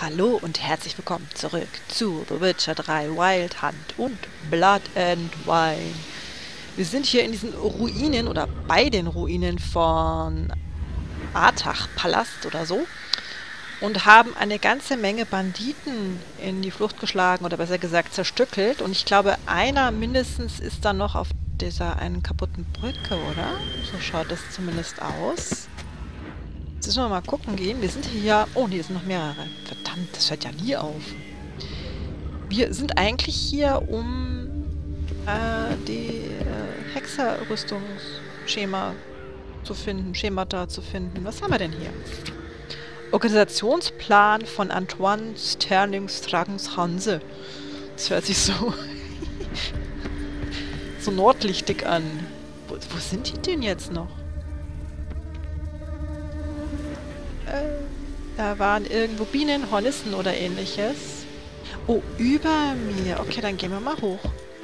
Hallo und herzlich willkommen zurück zu The Witcher 3 Wild Hunt und Blood and Wine. Wir sind hier in diesen Ruinen oder bei den Ruinen von Artach-Palast oder so und haben eine ganze Menge Banditen in die Flucht geschlagen oder besser gesagt zerstückelt. Und ich glaube, einer mindestens ist dann noch auf dieser einen kaputten Brücke, oder? So schaut es zumindest aus. Jetzt müssen wir mal gucken gehen. Wir sind hier... Oh, nee, es sind noch mehrere. Verdammt, das hört ja nie auf. Wir sind eigentlich hier, um die Hexerrüstungsschema zu finden, Schemata zu finden. Was haben wir denn hier? Organisationsplan von Antoine Sterling Stragons Hanse. Das hört sich so... so nordlichtig an. Wo sind die denn jetzt noch? Da waren irgendwo Bienen, Hornissen oder ähnliches. Oh, über mir. Okay, dann gehen wir mal hoch.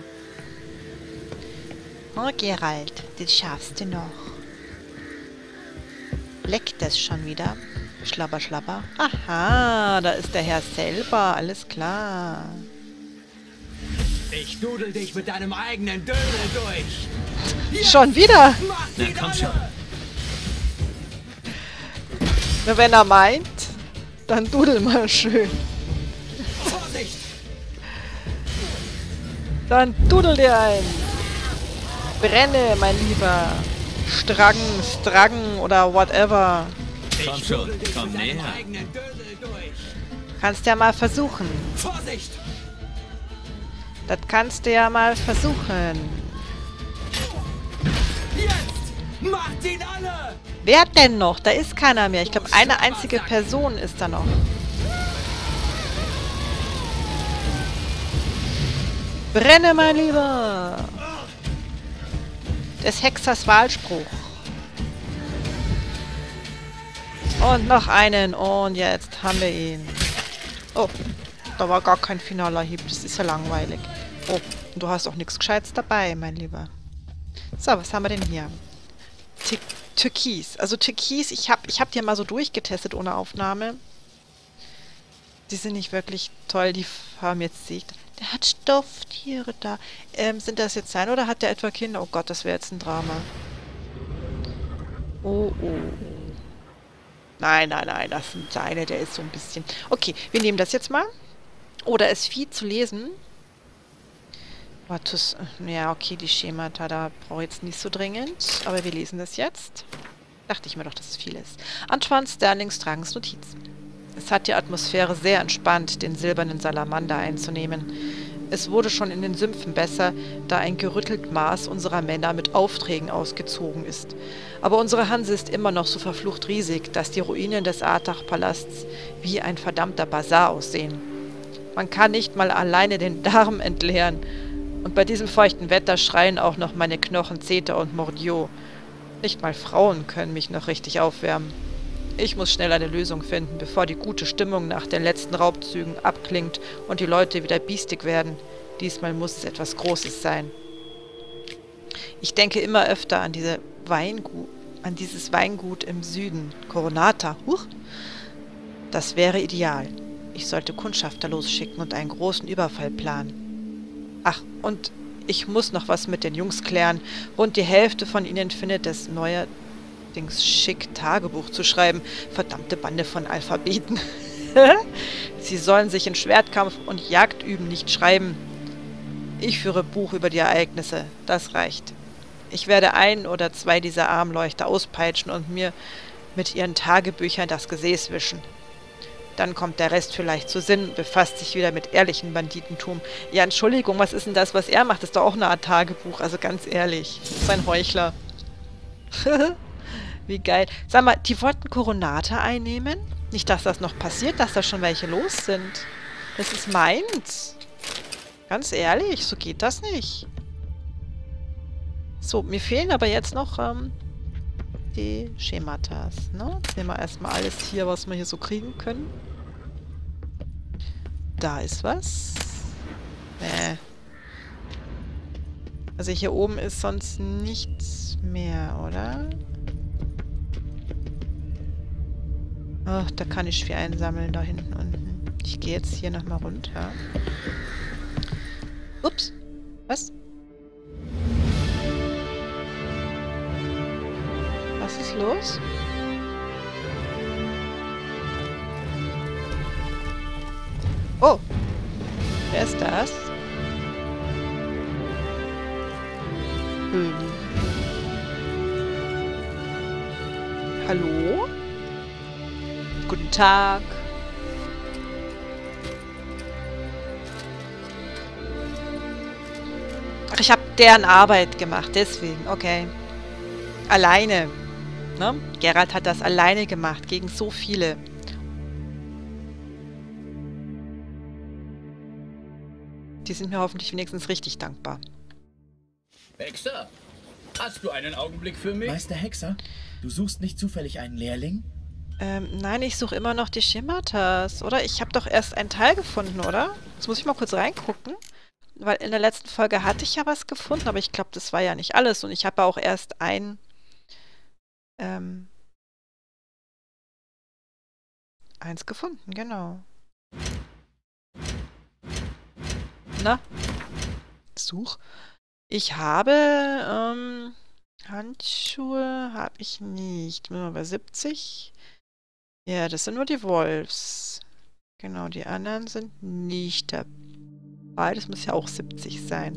Oh, Geralt, das schaffst du noch. Leckt das schon wieder? Schlabber, schlabber. Aha, da ist der Herr selber. Alles klar. Ich dudel dich mit deinem eigenen Dödel durch. Jetzt schon wieder? Na komm schon. Na, wenn er meint, dann dudel mal schön. Vorsicht! Dann dudel dir ein. Brenne, mein Lieber. Stragen oder whatever. Komm schon, komm näher. Kannst ja mal versuchen. Vorsicht! Das kannst du ja mal versuchen. Jetzt! Macht ihn alle! Wer denn noch? Da ist keiner mehr. Ich glaube, eine einzige Person ist da noch. Brenne, mein Lieber! Des Hexers Wahlspruch. Und noch einen. Und jetzt haben wir ihn. Oh, da war gar kein finaler Hieb. Das ist ja langweilig. Oh, und du hast auch nichts Gescheites dabei, mein Lieber. So, was haben wir denn hier? Türkis. Also Türkis, ich hab die mal so durchgetestet ohne Aufnahme. Die sind nicht wirklich toll, die Farben jetzt sehe ich. Der hat Stofftiere da. Sind das jetzt seine oder hat der etwa Kinder? Oh Gott, das wäre jetzt ein Drama. Oh, oh. Nein, das sind seine, der ist so ein bisschen... Okay, wir nehmen das jetzt mal. Oh, da ist viel zu lesen. Vatus, ja, okay, die Schemata, da brauche ich jetzt nicht so dringend. Aber wir lesen das jetzt. Dachte ich mir doch, dass es viel ist. Antoine Sterling Stragons Notiz. Es hat die Atmosphäre sehr entspannt, den silbernen Salamander einzunehmen. Es wurde schon in den Sümpfen besser, da ein gerüttelt Maß unserer Männer mit Aufträgen ausgezogen ist. Aber unsere Hanse ist immer noch so verflucht riesig, dass die Ruinen des Artach-Palasts wie ein verdammter Basar aussehen. Man kann nicht mal alleine den Darm entleeren. Und bei diesem feuchten Wetter schreien auch noch meine Knochen Zeta und Mordio. Nicht mal Frauen können mich noch richtig aufwärmen. Ich muss schnell eine Lösung finden, bevor die gute Stimmung nach den letzten Raubzügen abklingt und die Leute wieder biestig werden. Diesmal muss es etwas Großes sein. Ich denke immer öfter an dieses Weingut im Süden. Coronata. Huch! Das wäre ideal. Ich sollte Kundschafter losschicken und einen großen Überfall planen. Ach, und ich muss noch was mit den Jungs klären. Rund die Hälfte von ihnen findet es neuerdings schick, Tagebuch zu schreiben. Verdammte Bande von Alphabeten. Sie sollen sich in Schwertkampf und Jagdüben nicht schreiben. Ich führe Buch über die Ereignisse. Das reicht. Ich werde 1 oder 2 dieser Armleuchter auspeitschen und mir mit ihren Tagebüchern das Gesäß wischen. Dann kommt der Rest vielleicht zu Sinn, befasst sich wieder mit ehrlichem Banditentum. Ja, Entschuldigung, was ist denn das, was er macht? Das ist doch auch eine Art Tagebuch, also ganz ehrlich. Das ist ein Heuchler. Wie geil. Sag mal, die wollten Coronata einnehmen? Nicht, dass das noch passiert, dass da schon welche los sind. Das ist meins. Ganz ehrlich, so geht das nicht. So, mir fehlen aber jetzt noch die Schematas, ne? Nehmen wir erstmal alles hier, was wir hier so kriegen können. Da ist was. Also hier oben ist sonst nichts mehr, oder? Ach, da kann ich viel einsammeln, da hinten unten. Ich gehe jetzt hier nochmal runter. Ups. Was? Was ist los? Oh. Wer ist das? Hallo? Guten Tag. Ach, ich habe deren Arbeit gemacht, deswegen. Okay. Alleine. Ne? Geralt hat das alleine gemacht, gegen so viele. Die sind mir hoffentlich wenigstens richtig dankbar. Hexer, hast du einen Augenblick für mich? Meister Hexer, du suchst nicht zufällig einen Lehrling? Nein, ich suche immer noch die Schematas, oder? Ich habe doch erst einen Teil gefunden, oder? Jetzt muss ich mal kurz reingucken. Weil in der letzten Folge hatte ich ja was gefunden, aber ich glaube, das war ja nicht alles. Und ich habe auch erst eins gefunden, genau. Na? Such. Ich habe, Handschuhe habe ich nicht. Bin mal bei 70. Ja, das sind nur die Wolfs. Genau, die anderen sind nicht dabei. Das muss ja auch 70 sein.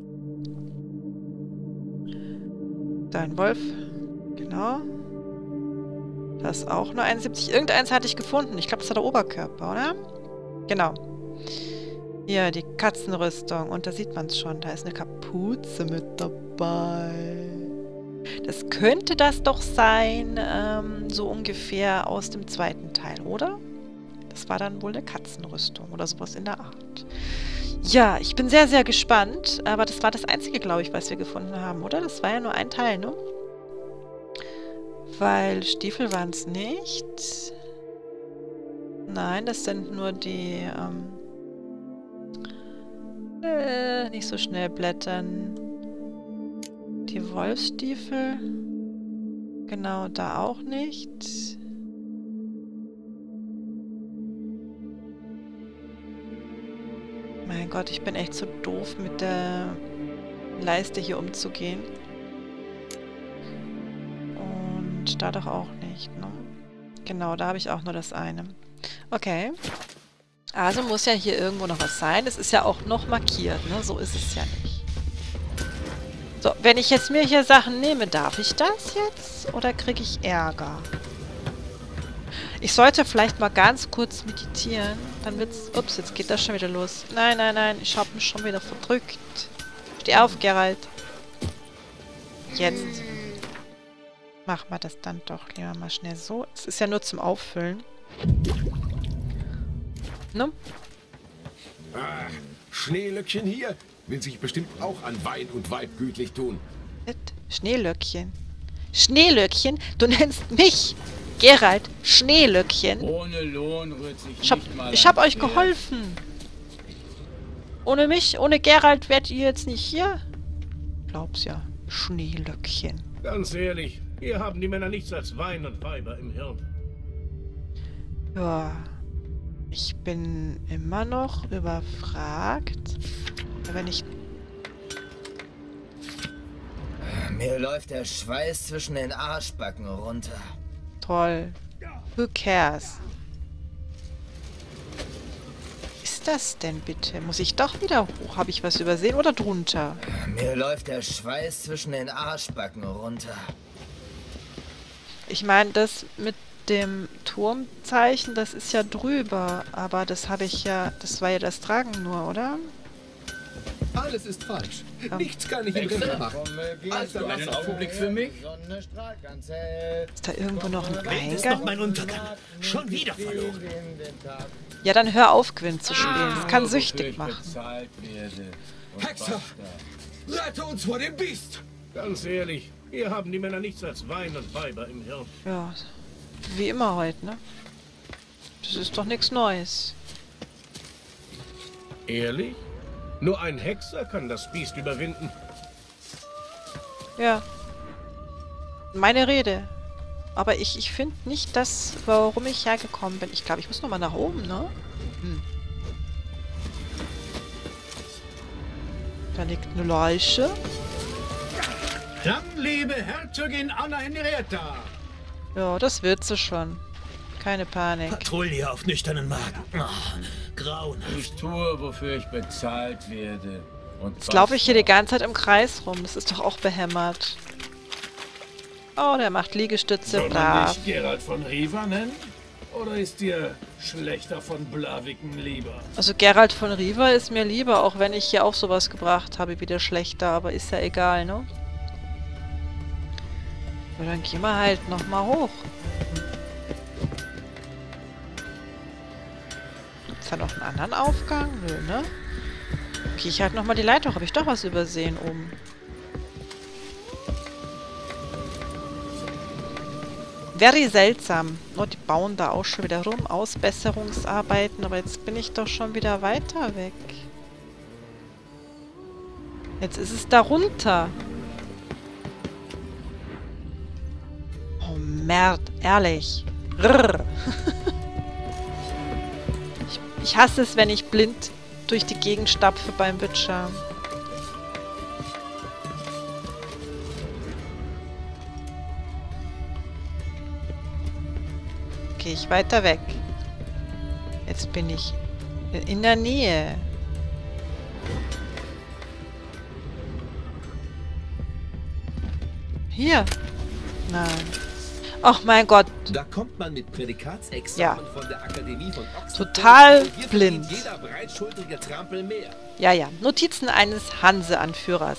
Da ein Wolf. Genau. Das ist auch nur 71. Irgendeins hatte ich gefunden. Ich glaube, das war der Oberkörper, oder? Genau. Hier, die Katzenrüstung. Und da sieht man es schon. Da ist eine Kapuze mit dabei. Das könnte das doch sein, so ungefähr aus dem zweiten Teil, oder? Das war dann wohl eine Katzenrüstung oder sowas in der Art. Ja, ich bin sehr, sehr gespannt. Aber das war das einzige, glaube ich, was wir gefunden haben, oder? Das war ja nur ein Teil, ne? Weil Stiefel waren es nicht. Nein, das sind nur die, nicht so schnell blättern. Die Wolfsstiefel. Genau, da auch nicht. Mein Gott, ich bin echt so doof, mit der Leiste hier umzugehen. Und da doch auch nicht, ne? Genau, da habe ich auch nur das eine. Okay. Also muss ja hier irgendwo noch was sein. Es ist ja auch noch markiert, ne? So ist es ja nicht. So, wenn ich jetzt mir hier Sachen nehme, darf ich das jetzt? Oder kriege ich Ärger? Ich sollte vielleicht mal ganz kurz meditieren. Dann wird's... Ups, jetzt geht das schon wieder los. Nein, nein, nein. Ich habe mich schon wieder verdrückt. Steh auf, Geralt. Jetzt. Machen wir das dann doch lieber mal schnell so. Es ist ja nur zum Auffüllen. Ne? Ah, Schneelöckchen hier will sich bestimmt auch an Wein und Weib gütlich tun. Schneelöckchen. Schneelöckchen? Du nennst mich, Geralt, Schneelöckchen? Ohne Lohn rührt sich Ich hab euch geholfen. Ohne mich, ohne Geralt wärt ihr jetzt nicht hier? Glaub's ja. Schneelöckchen. Ganz ehrlich, hier haben die Männer nichts als Wein und Weiber im Hirn. Ja. Ich bin immer noch überfragt. Wenn ich... Mir läuft der Schweiß zwischen den Arschbacken runter. Toll. Who cares? Was ist das denn bitte? Muss ich doch wieder hoch? Habe ich was übersehen oder drunter? Mir läuft der Schweiß zwischen den Arschbacken runter. Ich meine, das mit dem Turmzeichen, das ist ja drüber. Aber das habe ich ja... Das war ja das Tragen nur, oder? Alles ist falsch. Ja. Nichts kann ich im Griff machen. Hast du einen Augenblick für mich? Ist da irgendwo noch ein Wen ist noch Eingang? mein Untergang? Schon wieder verloren. Ja, dann hör auf, Gwyn zu spielen. Das kann süchtig machen. Hexer! Rette uns vor dem Biest! Ganz ehrlich, hier haben die Männer nichts als Wein und Weiber im Hirn. Ja, wie immer heute, ne? Das ist doch nichts Neues. Ehrlich? Nur ein Hexer kann das Biest überwinden. Ja. Meine Rede. Aber ich finde nicht das, warum ich hergekommen bin. Ich glaube, ich muss nochmal nach oben, ne? Da liegt eine Leiche. Dann lebe Herzogin Anna Henrietta. Ja, das wird sie schon. Keine Panik. Patrouille auf nüchternen Magen. Oh, grauenhaft. Ich tue, wofür ich bezahlt werde. Und Jetzt laufe ich hier die ganze Zeit im Kreis rum. Das ist doch auch behämmert. Oh, der macht Liegestütze. Soll man Brav. dich Gerald von Riva nennen? Oder ist dir Schlechter von Blaviken lieber? Also Gerald von Riva ist mir lieber, auch wenn ich hier auch sowas gebracht habe wie der Schlechter. Aber ist ja egal, ne? Ja, dann gehen wir halt nochmal hoch. Gibt's da noch einen anderen Aufgang? Nö, ne? Okay, ich halt nochmal die Leiter. Habe ich doch was übersehen oben? Very seltsam. Oh, die bauen da auch schon wieder rum. Ausbesserungsarbeiten. Aber jetzt bin ich doch schon wieder weiter weg. Jetzt ist es da runter. Oh, Merd. Ehrlich. Rrr. Ich hasse es, wenn ich blind durch die Gegend stapfe beim Witcher. Gehe ich weiter weg. Jetzt bin ich in der Nähe. Hier. Nein. Ach mein Gott. Da kommt man mit Prädikatsexamen Ja. von der Akademie von Oxford. Total Und hier blind. verdient jeder breitschultrige Trampel mehr. Ja, ja. Notizen eines Hanse-Anführers.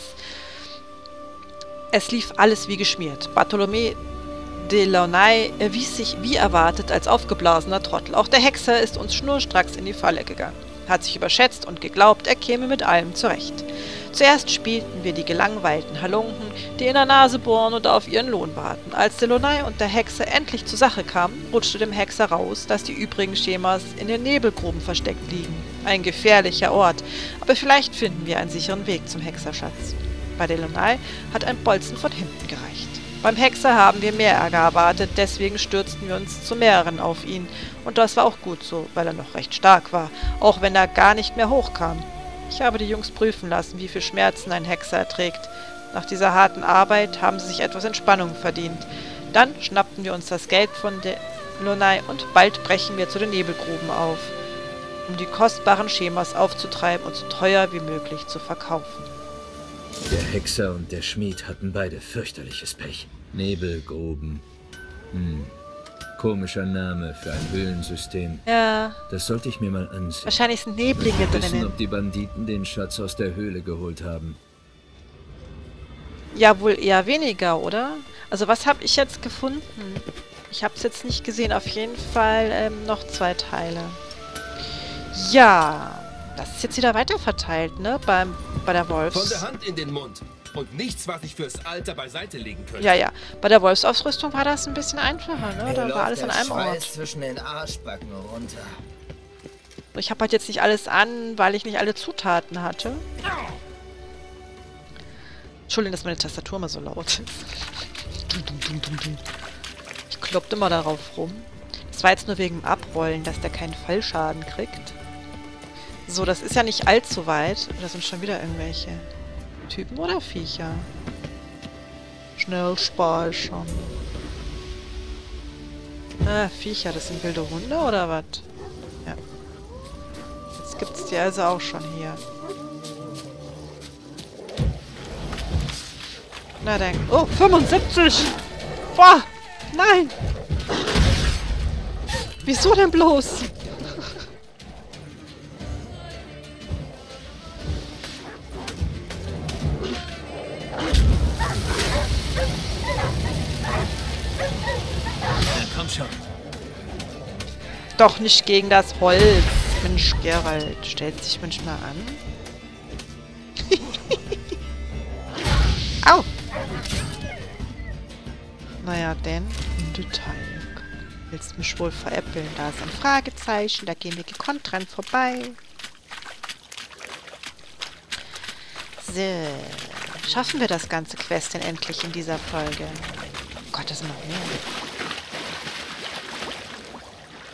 Es lief alles wie geschmiert. Bartholomew de Launay erwies sich wie erwartet als aufgeblasener Trottel. Auch der Hexer ist uns schnurstracks in die Falle gegangen. Hat sich überschätzt und geglaubt, er käme mit allem zurecht. Zuerst spielten wir die gelangweilten Halunken, die in der Nase bohren und auf ihren Lohn warten. Als der Launay und der Hexer endlich zur Sache kamen, rutschte dem Hexer raus, dass die übrigen Schemas in den Nebelgruben versteckt liegen. Ein gefährlicher Ort, aber vielleicht finden wir einen sicheren Weg zum Hexerschatz. Bei der Launay hat ein Bolzen von hinten gereicht. Beim Hexer haben wir mehr Ärger erwartet, deswegen stürzten wir uns zu mehreren auf ihn. Und das war auch gut so, weil er noch recht stark war, auch wenn er gar nicht mehr hochkam. Ich habe die Jungs prüfen lassen, wie viel Schmerzen ein Hexer erträgt. Nach dieser harten Arbeit haben sie sich etwas Entspannung verdient. Dann schnappten wir uns das Geld von der Launay und bald brechen wir zu den Nebelgruben auf, um die kostbaren Schemas aufzutreiben und so teuer wie möglich zu verkaufen. Der Hexer und der Schmied hatten beide fürchterliches Pech. Nebelgruben. Komischer Name für ein Höhlensystem. Ja, Das sollte ich mir mal ansehen. wahrscheinlich sind Neblige Wissen, drinnen. ob die Banditen den Schatz aus der Höhle geholt haben. Ja, wohl eher weniger, oder? Also was habe ich jetzt gefunden? Ich habe es jetzt nicht gesehen. Auf jeden Fall noch 2 Teile. Ja, das ist jetzt wieder weiterverteilt, ne? Bei der Von der Wolfs... Hand in den Mund. Und nichts, was ich fürs Alter beiseite legen könnte. Ja, ja. Bei der Wolfsausrüstung war das ein bisschen einfacher, ne? Da war alles an einem Schweiß Ort. zwischen den Arschbacken runter. Ich habe halt jetzt nicht alles an, weil ich nicht alle Zutaten hatte. Entschuldigung, dass meine Tastatur mal so laut ist. Ich kloppte immer darauf rum. Das war jetzt nur wegen dem Abrollen, dass der keinen Fallschaden kriegt. So, das ist ja nicht allzu weit. Da sind schon wieder irgendwelche Typen oder Viecher. Schnell speichern. Viecher, das sind wilde Hunde oder was? Ja. Jetzt gibt's die also auch schon hier. Na dann. Oh, 75! Boah! Nein! Wieso denn bloß? Komm schon. Doch nicht gegen das Holz. Mensch, Gerald, stellt sich manchmal an. Au! Naja, denn im Detail. Willst mich wohl veräppeln? Da ist ein Fragezeichen, da gehen wir gekonnt dran vorbei. So. Schaffen wir das ganze Quest denn endlich in dieser Folge? Oh Gott, das sind noch mehr.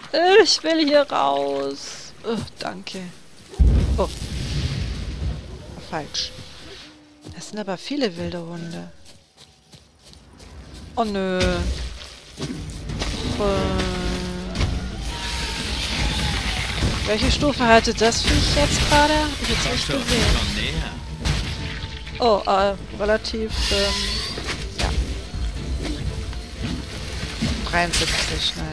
Ich will hier raus. Oh, danke. Oh. Falsch. Das sind aber viele wilde Hunde. Oh nö. Welche Stufe hatte das Viech jetzt gerade? Hab ich jetzt nicht gesehen. Oh, relativ, ja. 73, naja.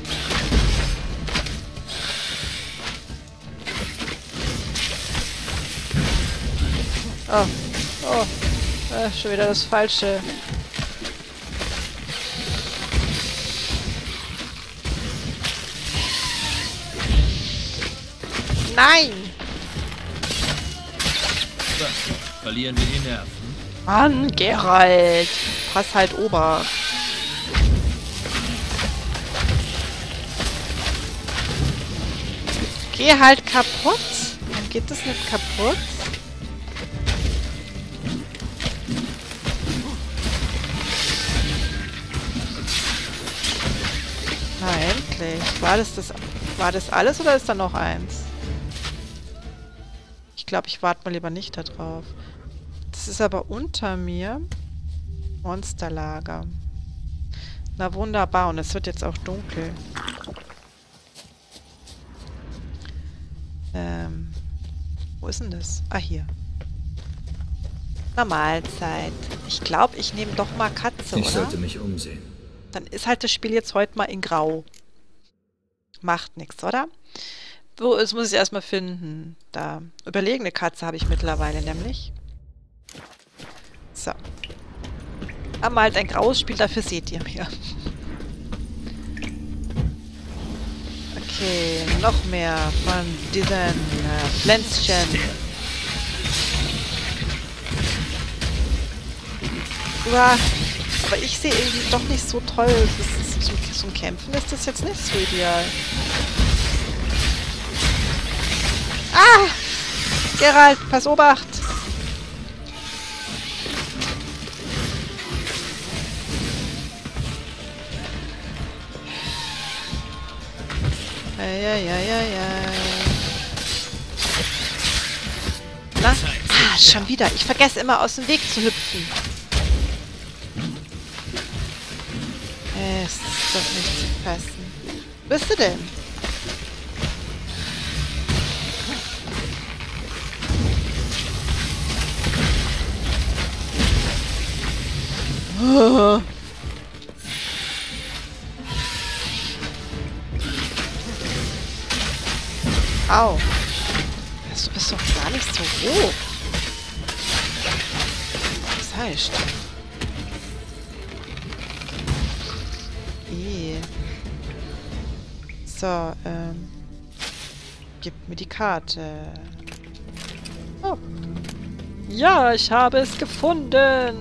Oh, schon wieder das Falsche. Nein! Verlieren wir die Nerven. Mann, Geralt! Pass halt Ober. Geh halt kaputt. Dann geht das nicht kaputt. Na endlich. War das alles oder ist da noch eins? Ich glaube, ich warte mal lieber nicht da drauf. Das ist aber unter mir. Monsterlager. Na wunderbar. Und es wird jetzt auch dunkel. Wo ist denn das? Ah, hier. Na, Mahlzeit. Ich glaube, ich nehme doch mal Katze, Ich oder? sollte mich umsehen. Dann ist halt das Spiel jetzt heute mal in Grau. Macht nichts, oder? Wo ist, muss ich erstmal finden. Da. Überlegene Katze habe ich mittlerweile nämlich. So. Aber halt ein graues Spiel, dafür seht ihr mir. Okay, noch mehr von diesen Pflänzchen. Uah, aber ich sehe irgendwie doch nicht so toll. Das ist, zum Kämpfen ist das jetzt nicht so ideal. Ah! Geralt, pass Obacht! Ja. Na? Ah, schon wieder. Ich vergesse immer aus dem Weg zu hüpfen. Es ist doch nicht zu fassen. Wo bist du denn? Oh. Au. Du bist doch gar nicht so hoch. Was heißt? So, gib mir die Karte. Oh. Ja, ich habe es gefunden.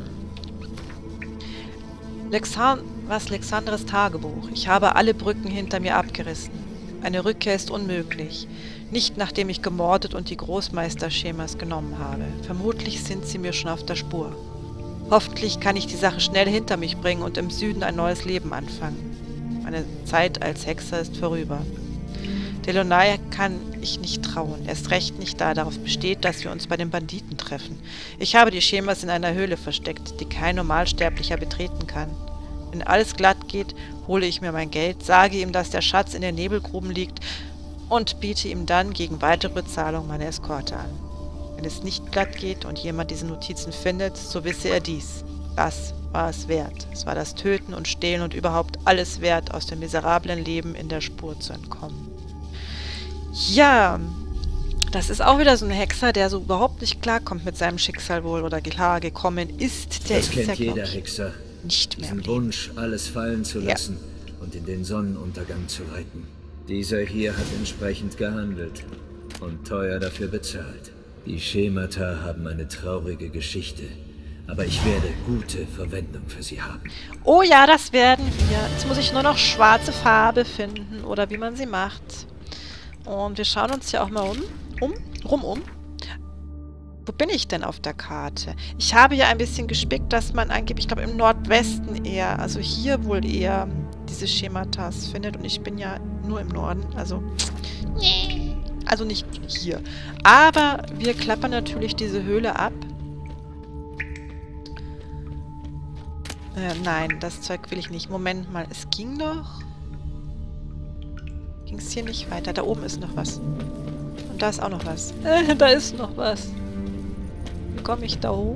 Lexandres Tagebuch. Ich habe alle Brücken hinter mir abgerissen. Eine Rückkehr ist unmöglich. Nicht nachdem ich gemordet und die Großmeister-Schemas genommen habe. Vermutlich sind sie mir schon auf der Spur. Hoffentlich kann ich die Sache schnell hinter mich bringen und im Süden ein neues Leben anfangen. Meine Zeit als Hexer ist vorüber. Delonai kann ich nicht trauen. Erst recht nicht, da er darauf besteht, dass wir uns bei den Banditen treffen. Ich habe die Schemas in einer Höhle versteckt, die kein Normalsterblicher betreten kann. Wenn alles glatt geht, hole ich mir mein Geld, sage ihm, dass der Schatz in den Nebelgruben liegt und biete ihm dann gegen weitere Bezahlung meine Eskorte an. Wenn es nicht glatt geht und jemand diese Notizen findet, so wisse er dies. Das war es wert. Es war das Töten und Stehlen und überhaupt alles wert, aus dem miserablen Leben in der Spur zu entkommen. Ja, das ist auch wieder so ein Hexer, der so überhaupt nicht klarkommt mit seinem Schicksal wohl oder klar gekommen ist. Der Das ist kennt ja, jeder Hexer. nicht mehr im Diesen Leben. Wunsch, alles fallen zu lassen und in den Sonnenuntergang zu reiten. Dieser hier hat entsprechend gehandelt und teuer dafür bezahlt. Die Schemata haben eine traurige Geschichte, aber ich werde gute Verwendung für sie haben. Oh ja, das werden wir. Jetzt muss ich nur noch schwarze Farbe finden oder wie man sie macht. Und wir schauen uns hier auch mal um. Wo bin ich denn auf der Karte? Ich habe ja ein bisschen gespickt, dass man angeblich, ich glaube im Nordwesten eher, also hier wohl eher diese Schematas findet. Und ich bin ja nur im Norden, also nicht hier. Aber wir klappern natürlich diese Höhle ab. Nein, das Zeug will ich nicht. Moment mal, es ging doch... Ging es hier nicht weiter? Da oben ist noch was. Und da ist auch noch was. Da ist noch was. Wie komme ich da hoch?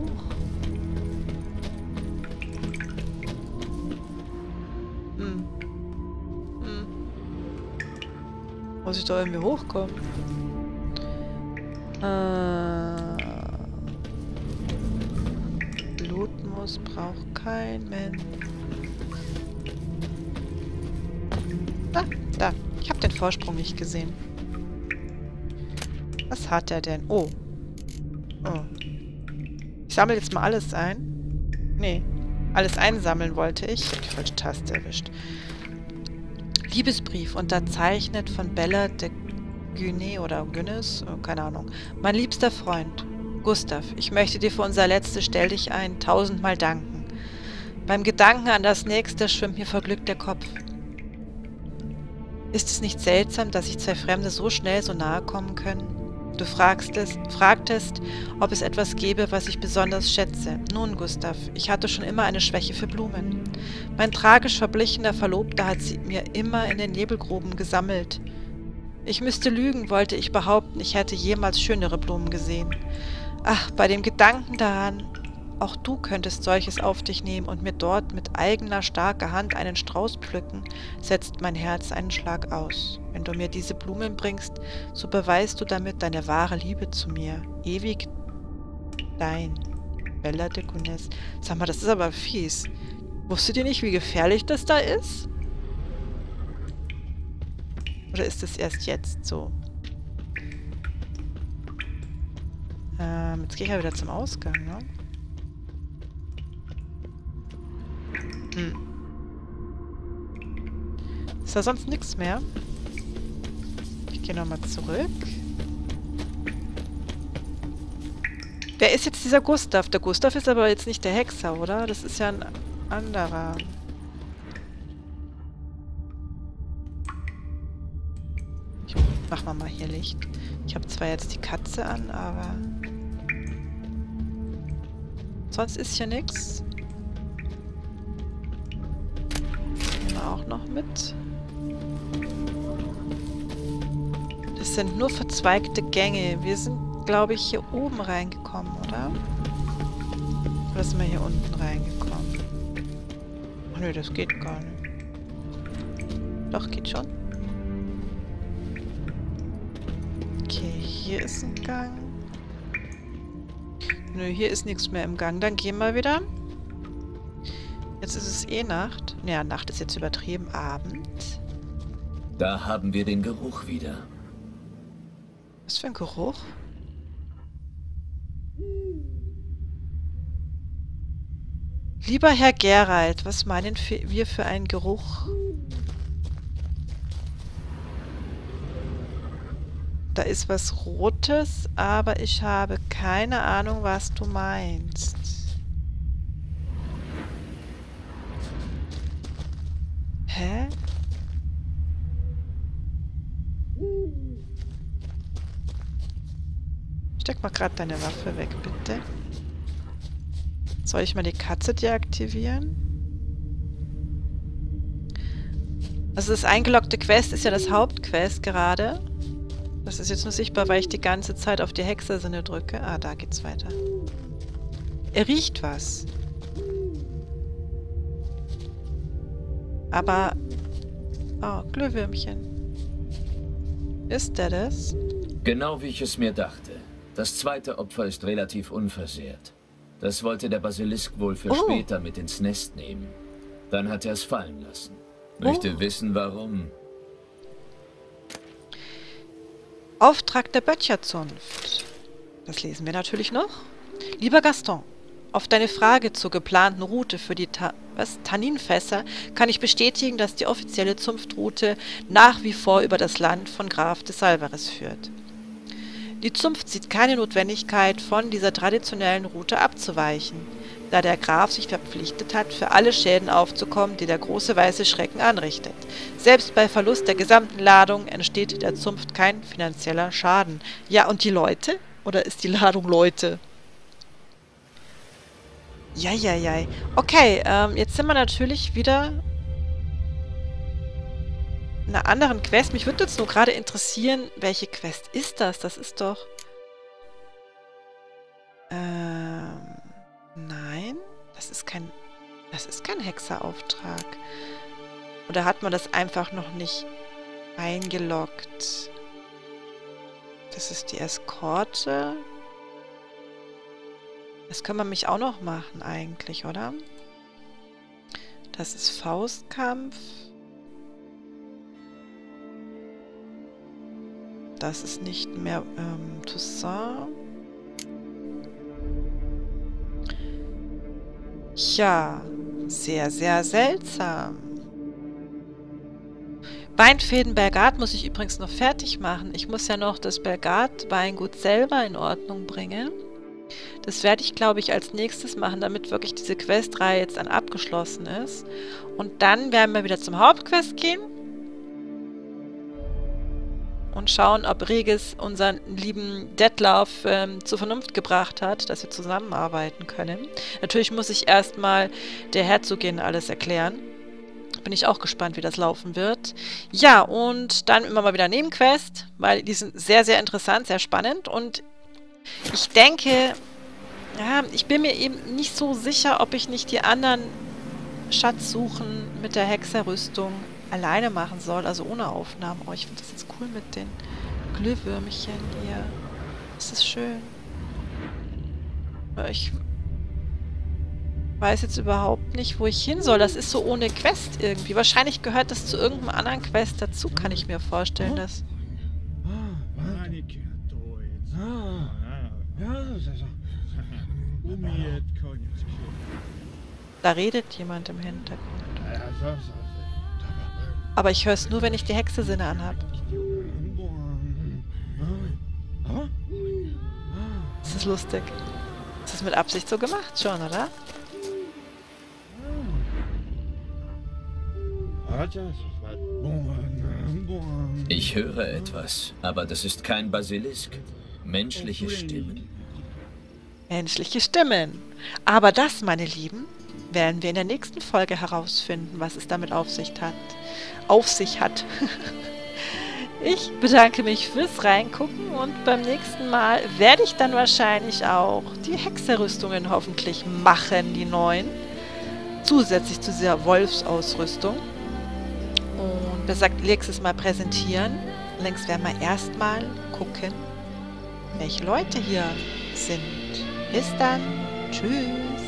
Muss ich da irgendwie hochkommen? Blutmus braucht kein Mensch. Ah, da. Ich habe den Vorsprung nicht gesehen. Was hat er denn? Oh. Oh. Ich sammle jetzt mal alles ein. Nee. Alles einsammeln wollte ich. Ich habe die falsche Taste erwischt. Liebesbrief, unterzeichnet von Bella de Güne oder Günnes, keine Ahnung. Mein liebster Freund, Gustav, ich möchte dir für unser letztes Stell dich ein 1000-mal danken. Beim Gedanken an das nächste schwimmt mir vor Glück der Kopf. Ist es nicht seltsam, dass sich zwei Fremde so schnell so nahe kommen können? Du fragtest, ob es etwas gäbe, was ich besonders schätze. Nun, Gustav, ich hatte schon immer eine Schwäche für Blumen. Mein tragisch verblichener Verlobter hat sie mir immer in den Nebelgruben gesammelt. Ich müsste lügen, wollte ich behaupten, ich hätte jemals schönere Blumen gesehen. Ach, bei dem Gedanken daran, auch du könntest solches auf dich nehmen und mir dort mit eigener, starker Hand einen Strauß pflücken, setzt mein Herz einen Schlag aus. Wenn du mir diese Blumen bringst, so beweist du damit deine wahre Liebe zu mir. Ewig dein, Bella de Günes. Sag mal, das ist aber fies. Wusstet ihr nicht, wie gefährlich das da ist? Oder ist es erst jetzt so? Jetzt gehe ich ja wieder zum Ausgang, ne? Ist da sonst nichts mehr? Ich gehe nochmal zurück. Wer ist jetzt dieser Gustav? Der Gustav ist aber jetzt nicht der Hexer, oder? Das ist ja ein anderer. Ich mach mal hier Licht. Ich habe zwar jetzt die Katze an, aber... Sonst ist hier nichts. Auch noch mit. Das sind nur verzweigte Gänge. Wir sind, glaube ich, hier oben reingekommen, oder? Oder sind wir hier unten reingekommen? Oh nö, das geht gar nicht. Doch, geht schon. Okay, hier ist ein Gang. Nö, hier ist nichts mehr im Gang. Dann gehen wir wieder. Jetzt ist es eh Nacht. Naja, Nacht ist jetzt übertrieben. Abend. Da haben wir den Geruch wieder. Was für ein Geruch? Lieber Herr Geralt, was meinen wir für einen Geruch? Da ist was Rotes, aber ich habe keine Ahnung, was du meinst. Hä? Steck mal gerade deine Waffe weg, bitte. Soll ich mal die Katze deaktivieren? Also das eingeloggte Quest ist ja das Hauptquest gerade. Das ist jetzt nur sichtbar, weil ich die ganze Zeit auf die Hexersinne drücke. Ah, da geht's weiter. Er riecht was. Aber... Oh, Glühwürmchen. Ist der das? Genau wie ich es mir dachte. Das zweite Opfer ist relativ unversehrt. Das wollte der Basilisk wohl für später mit ins Nest nehmen. Dann hat er es fallen lassen. Möchte wissen, warum. Auftrag der Böttcherzunft. Das lesen wir natürlich noch. Lieber Gaston, auf deine Frage zur geplanten Route für die Tanninfässer kann ich bestätigen, dass die offizielle Zunftroute nach wie vor über das Land von Graf de Salvares führt. Die Zunft sieht keine Notwendigkeit, von dieser traditionellen Route abzuweichen. da der Graf sich verpflichtet hat, für alle Schäden aufzukommen, die der große weiße Schrecken anrichtet. Selbst bei Verlust der gesamten Ladung entsteht der Zunft kein finanzieller Schaden. Ja, und die Leute? Oder ist die Ladung Leute? Jai. Okay, jetzt sind wir natürlich wieder in einer anderen Quest. Mich würde jetzt nur gerade interessieren, welche Quest ist das? Das ist doch... Nein, das ist kein Hexerauftrag. Oder hat man das einfach noch nicht eingeloggt? Das ist die Eskorte. Das können wir mich auch noch machen eigentlich, oder? Das ist Faustkampf. Das ist nicht mehr Toussaint. Ja, sehr, sehr seltsam. Weinfäden Belgard muss ich übrigens noch fertig machen. Ich muss ja noch das Belgard-Weingut selber in Ordnung bringen. Das werde ich, glaube ich, als nächstes machen, damit wirklich diese Questreihe jetzt dann abgeschlossen ist. Und dann werden wir wieder zum Hauptquest gehen. Und schauen, ob Regis unseren lieben Detlauf zur Vernunft gebracht hat, dass wir zusammenarbeiten können. Natürlich muss ich erstmal der Herzogin alles erklären. Bin ich auch gespannt, wie das laufen wird. Ja, und dann immer mal wieder Nebenquest, weil die sind sehr, sehr interessant, sehr spannend. Und ich denke, ja, ich bin mir eben nicht so sicher, ob ich nicht die anderen Schatzsuchen mit der Hexerrüstung alleine machen soll, also ohne Aufnahmen. Oh, ich finde das jetzt cool mit den Glühwürmchen hier. Das ist schön. Ich weiß jetzt überhaupt nicht, wo ich hin soll. Das ist so ohne Quest irgendwie. Wahrscheinlich gehört das zu irgendeinem anderen Quest dazu, kann ich mir vorstellen. Dass da redet jemand im Hintergrund. Aber ich höre es nur, wenn ich die Hexe-Sinne anhabe. Das ist lustig. Das ist mit Absicht so gemacht schon, oder? Ich höre etwas, aber das ist kein Basilisk. Menschliche Stimmen. Menschliche Stimmen. Aber das, meine Lieben, werden wir in der nächsten Folge herausfinden, was es damit auf sich hat. Ich bedanke mich fürs Reingucken und beim nächsten Mal werde ich dann wahrscheinlich auch die Hexerrüstungen hoffentlich machen, die neuen. Zusätzlich zu dieser Wolfsausrüstung. Und besser gesagt, nächstes Mal präsentieren. Längst werden wir erstmal gucken, welche Leute hier sind. Bis dann. Tschüss.